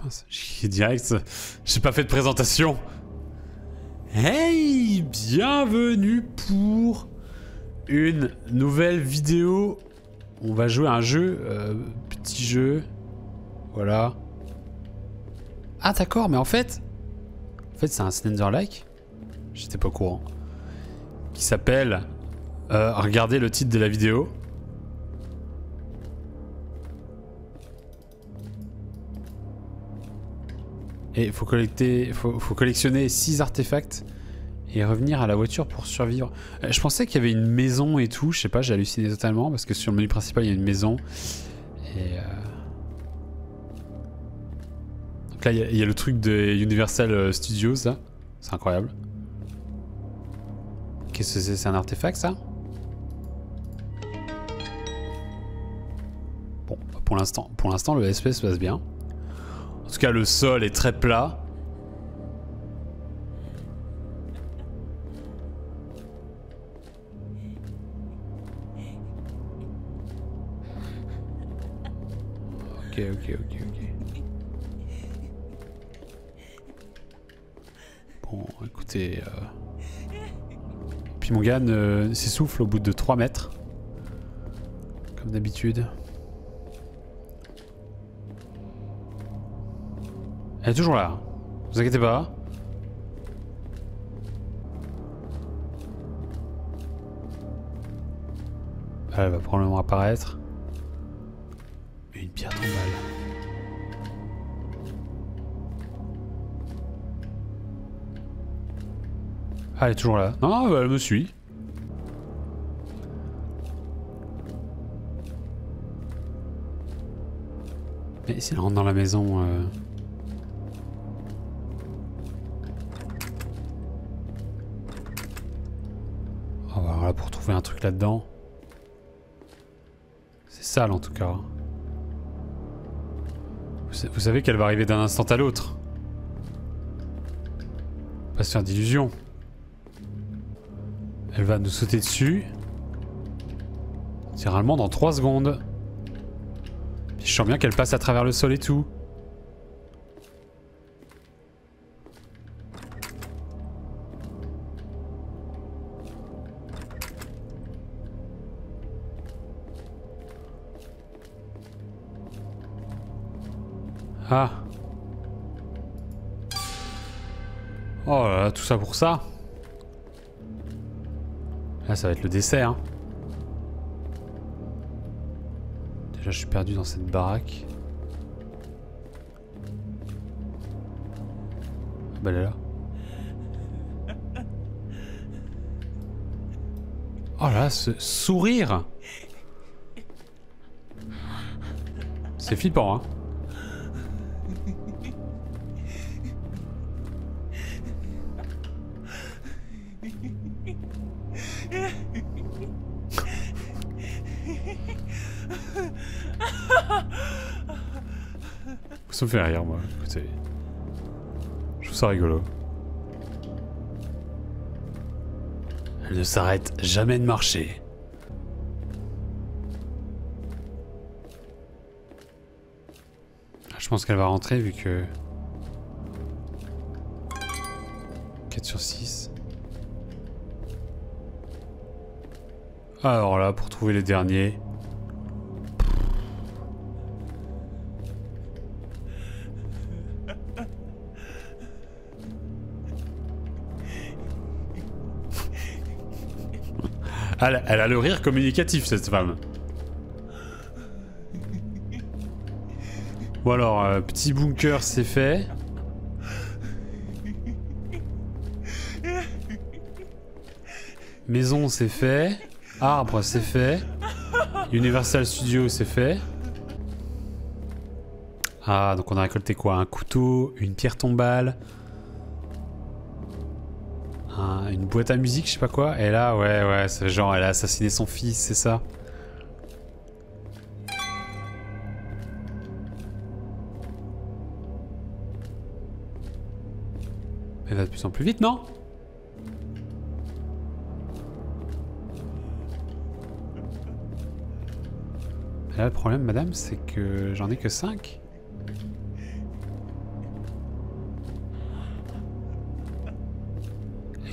J'ai direct, j'ai pas fait de présentation. Hey, bienvenue pour une nouvelle vidéo. On va jouer à un jeu, petit jeu. Voilà. Ah d'accord, mais en fait c'est un Slender-like. J'étais pas au courant. Qui s'appelle, regardez le titre de la vidéo. Et il faut collectionner 6 artefacts et revenir à la voiture pour survivre. Je pensais qu'il y avait une maison et tout, je sais pas, j'ai halluciné totalement parce que sur le menu principal il y a une maison. Et donc là il y a le truc de Universal Studios là, c'est incroyable. Qu'est-ce que c'est un artefact ça? Bon, pour l'instant le SP se passe bien. En tout cas, le sol est très plat. Ok. Bon, écoutez... Puis mon gars s'essouffle au bout de 3 mètres. Comme d'habitude. Elle est toujours là, vous inquiétez pas. Elle va probablement apparaître. Une pierre tombale. Ah, elle est toujours là. Non, elle me suit. Mais si elle rentre dans la maison... pour trouver un truc là-dedans. C'est sale en tout cas. Vous savez qu'elle va arriver d'un instant à l'autre. Pas se faire d'illusions. Elle va nous sauter dessus. Littéralement dans 3 secondes. Puis je sens bien qu'elle passe à travers le sol et tout. Ah. Oh là là, tout ça pour ça. Là, ça va être le dessert. Hein. Déjà, je suis perdu dans cette baraque. Ah bah elle est là. Oh là là, ce sourire. C'est flippant, hein. Ça me fait rire, moi. Écoutez, je trouve ça rigolo. Elle ne s'arrête jamais de marcher. Je pense qu'elle va rentrer vu que... 4 sur 6. Alors là, pour trouver les derniers... Elle a le rire communicatif, cette femme. Bon alors, petit bunker, c'est fait. Maison, c'est fait. Arbre, c'est fait. Universal Studios, c'est fait. Ah, donc on a récolté quoi? Un couteau, une pierre tombale. Une boîte à musique, je sais pas quoi. Et là, ouais, c'est genre, elle a assassiné son fils, c'est ça. Elle va de plus en plus vite, non? Et là, le problème, madame, c'est que j'en ai que 5.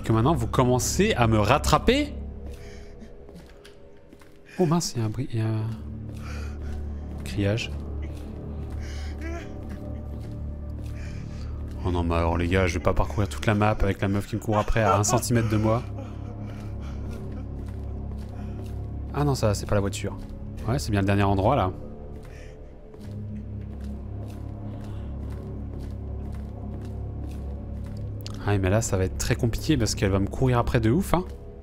que maintenant vous commencez à me rattraper. Oh mince, il y a un criage. Oh non, mais alors les gars, je vais pas parcourir toute la map avec la meuf qui me court après à 1 cm de moi. Ah non, ça, c'est pas la voiture. Ouais, c'est bien le dernier endroit là. Ah mais là ça va être très compliqué parce qu'elle va me courir après de ouf hein.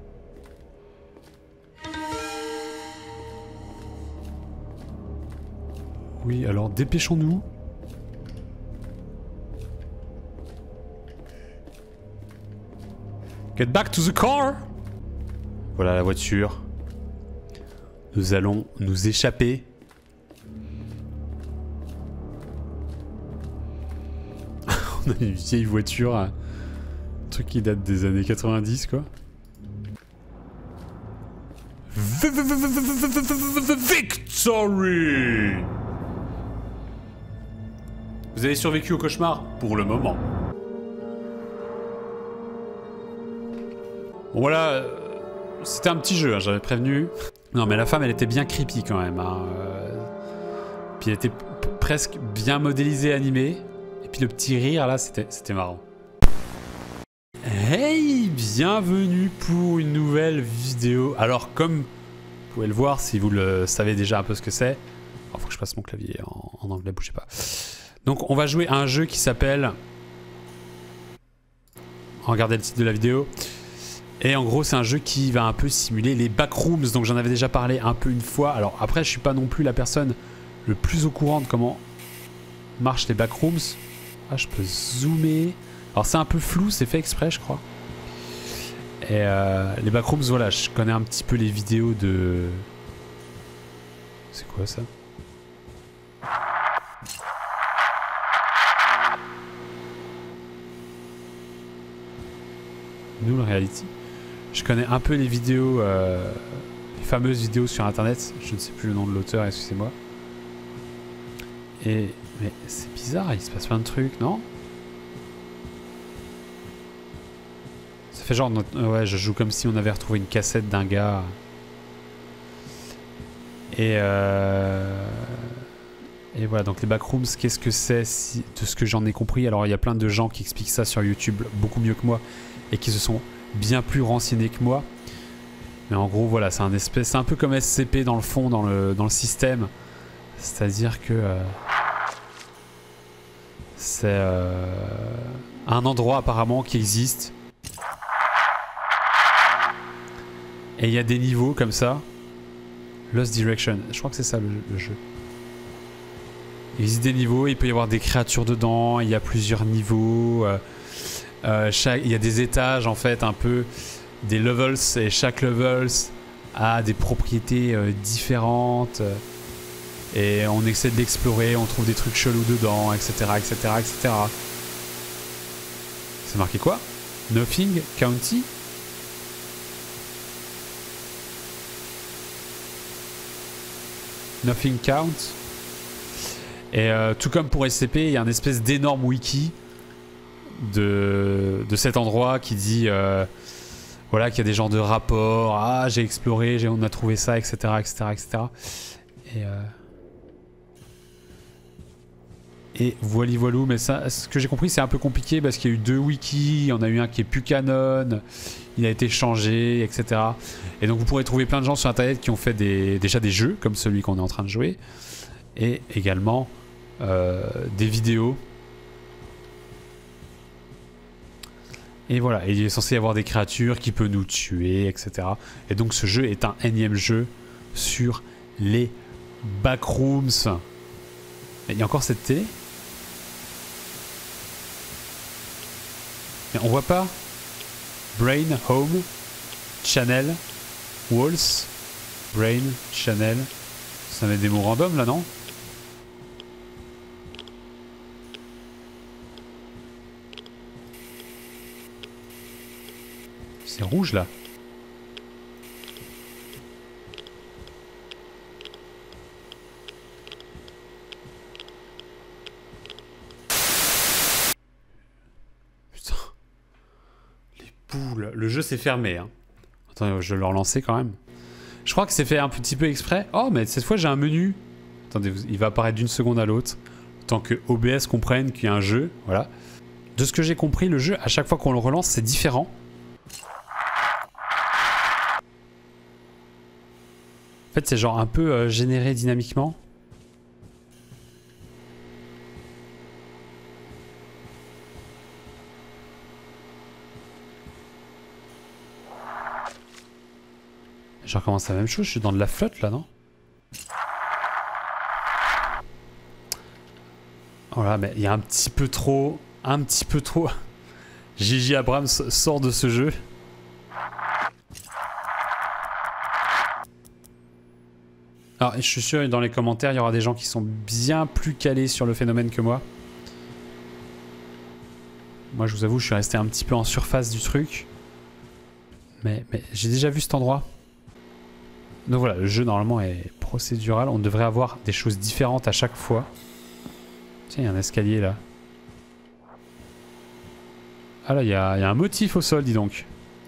Oui alors dépêchons-nous. Get back to the car. Voilà la voiture. Nous allons nous échapper. On a une vieille voiture. Un truc qui date des années 90 quoi. Victory! Vous avez survécu au cauchemar pour le moment. Bon voilà, c'était un petit jeu, hein, j'avais prévenu. Non mais la femme elle était bien creepy quand même. Hein. Puis elle était presque bien modélisée, animée. Et puis le petit rire là, c'était marrant. Hey, bienvenue pour une nouvelle vidéo. Alors comme vous pouvez le voir, si vous le savez déjà un peu ce que c'est. Il faut que je passe mon clavier en anglais, bougez pas. Donc on va jouer à un jeu qui s'appelle... Regardez le titre de la vidéo. Et en gros c'est un jeu qui va un peu simuler les backrooms. Donc j'en avais déjà parlé un peu une fois. Alors après je suis pas non plus la personne le plus au courant de comment marchent les backrooms. Ah je peux zoomer. Alors c'est un peu flou, c'est fait exprès je crois. Et les backrooms, voilà, je connais un petit peu les vidéos de... C'est quoi ça? Nous le reality. Je connais un peu les vidéos, les fameuses vidéos sur internet. Je ne sais plus le nom de l'auteur, excusez-moi. Et... Mais c'est bizarre, il se passe plein de trucs, non? Ça fait genre, ouais, je joue comme si on avait retrouvé une cassette d'un gars. Et voilà, donc les backrooms, qu'est-ce que c'est de ce que j'en ai compris? Alors il y a plein de gens qui expliquent ça sur YouTube beaucoup mieux que moi et qui se sont bien plus renseignés que moi. Mais en gros, voilà, c'est un peu comme SCP dans le fond, dans le système. C'est-à-dire que c'est un endroit apparemment qui existe. Et il y a des niveaux comme ça. Lost Direction, je crois que c'est ça le jeu. Il existe des niveaux, il peut y avoir des créatures dedans, il y a plusieurs niveaux. Il y a des étages en fait, un peu des levels, et chaque levels a des propriétés différentes. Et on essaie de l'explorer, on trouve des trucs chelous dedans, etc. etc., etc. C'est marqué quoi? Nothing County? Nothing Count. Et tout comme pour SCP, il y a un espèce d'énorme wiki de cet endroit qui dit voilà, qu'il y a des genres de rapports. Ah, j'ai exploré, on a trouvé ça, etc. etc., etc. Et voilou, mais ça, ce que j'ai compris, c'est un peu compliqué parce qu'il y a eu 2 wikis. Il y en a eu un qui est plus canon, il a été changé, etc. Et donc vous pourrez trouver plein de gens sur internet qui ont fait déjà des jeux comme celui qu'on est en train de jouer, et également des vidéos. Et voilà, il est censé y avoir des créatures qui peuvent nous tuer, etc. Et donc ce jeu est un énième jeu sur les backrooms. Il y a encore cette télé? Mais on voit pas Brain, Home, Channel, Walls, Brain, Channel. Ça met des mots random là, non? C'est rouge là. cool. Le jeu s'est fermé. Hein. Attendez, je vais le relancer quand même. Je crois que c'est fait un petit peu exprès. Oh, mais cette fois j'ai un menu. Attendez, il va apparaître d'une seconde à l'autre. Tant que OBS comprenne qu'il y a un jeu. Voilà. De ce que j'ai compris, le jeu, à chaque fois qu'on le relance, c'est différent. En fait, c'est genre un peu généré dynamiquement. Je recommence la même chose, je suis dans de la flotte là, non? Voilà, mais il y a un petit peu trop... J.J. Abrams sort de ce jeu. Alors, je suis sûr que dans les commentaires, il y aura des gens qui sont bien plus calés sur le phénomène que moi. Moi, je vous avoue, je suis resté un petit peu en surface du truc. Mais j'ai déjà vu cet endroit. Donc voilà, le jeu normalement est procédural. On devrait avoir des choses différentes à chaque fois. Tiens, il y a un escalier là. Ah là, il y a un motif au sol, dis donc.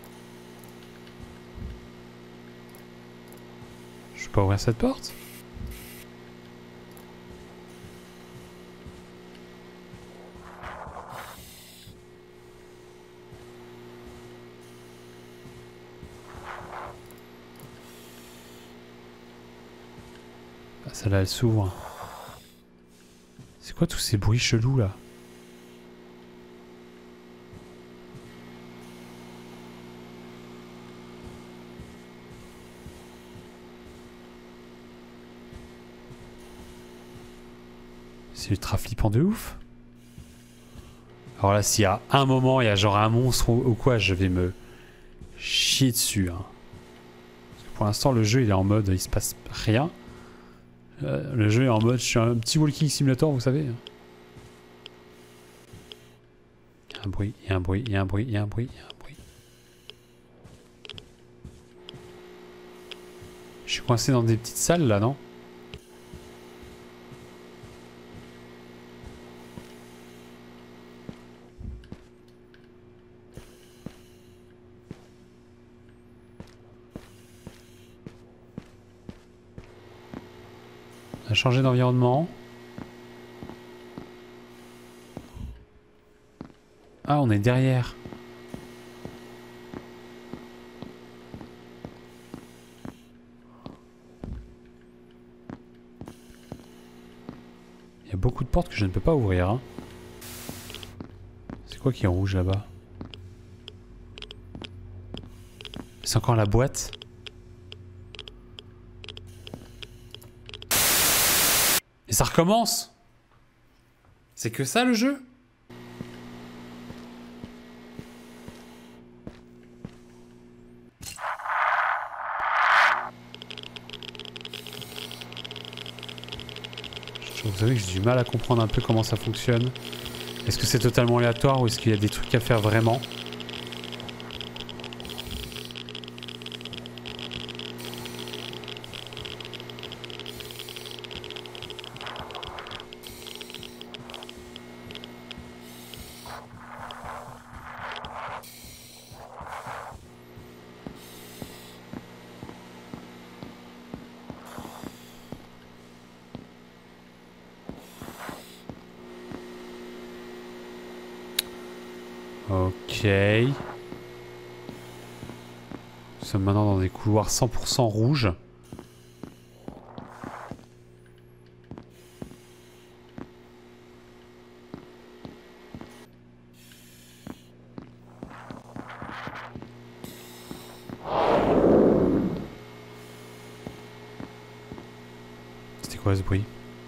Je peux pas ouvrir cette porte? Ah, celle-là, elle s'ouvre. C'est quoi tous ces bruits chelous là? C'est ultra flippant de ouf. Alors là, s'il y a un moment, il y a genre un monstre ou quoi, je vais me chier dessus. Hein. Parce que pour l'instant, le jeu, il est en mode, il se passe rien. Le jeu est en mode, je suis un petit walking simulator, vous savez. Il y a un bruit, il y a un bruit, il y a un bruit, il y a un bruit, il y a un bruit. Je suis coincé dans des petites salles là, non? On a changé d'environnement. Ah, on est derrière. Il y a beaucoup de portes que je ne peux pas ouvrir. Hein. C'est quoi qui est rouge là-bas? C'est encore la boîte. Et ça recommence. C'est que ça le jeu? Vous savez que j'ai du mal à comprendre un peu comment ça fonctionne. Est-ce que c'est totalement aléatoire ou est-ce qu'il y a des trucs à faire vraiment? Ok. Nous sommes maintenant dans des couloirs 100% rouges. C'était quoi ce bruit?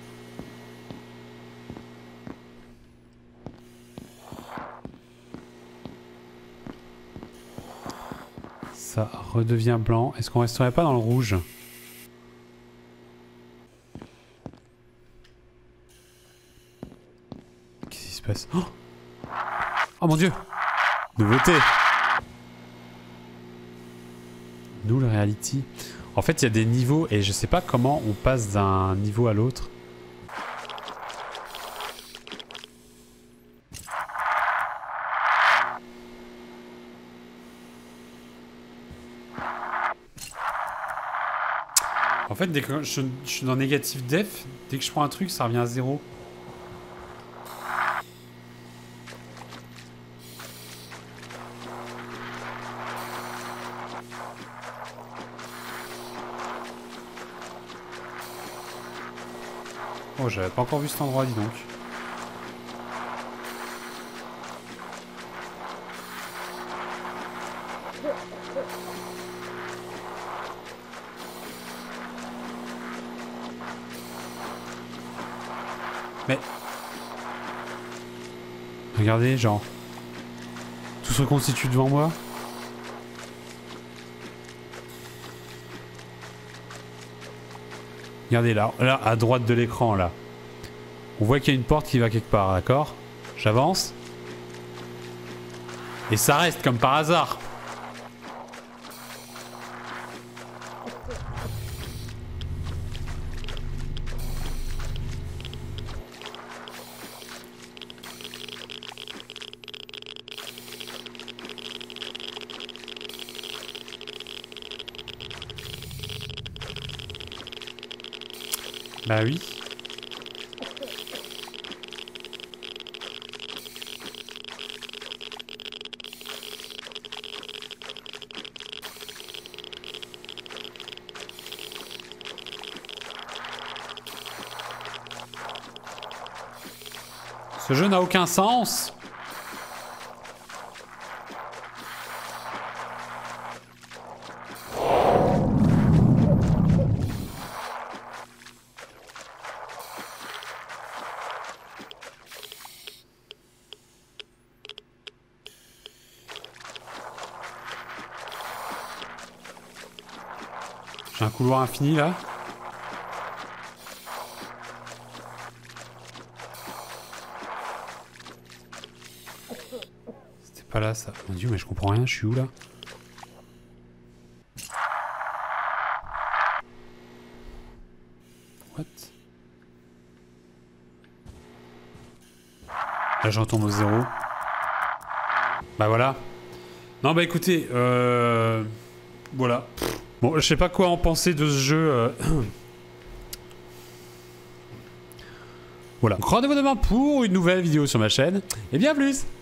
Ça redevient blanc. Est-ce qu'on resterait pas dans le rouge? Qu'est-ce qui se passe? Oh, oh mon dieu! Nouveauté! Null Reality. En fait, il y a des niveaux et je sais pas comment on passe d'un niveau à l'autre. fait, dès que je suis dans négatif def, dès que je prends un truc, ça revient à 0. Oh, j'avais pas encore vu cet endroit, dis donc. Mais... Regardez, genre... Tout se reconstitue devant moi. Regardez là, là, à droite de l'écran, là. On voit qu'il y a une porte qui va quelque part, d'accord? J'avance. Et ça reste comme par hasard. Bah oui. Ce jeu n'a aucun sens. J'ai un couloir infini là. C'était pas là ça. Mon dieu, mais je comprends rien, je suis où là? What? Là j'en tombe au 0. Bah voilà. Non bah écoutez, voilà. Bon, je sais pas quoi en penser de ce jeu. Voilà. Donc rendez-vous demain pour une nouvelle vidéo sur ma chaîne. Et bien plus.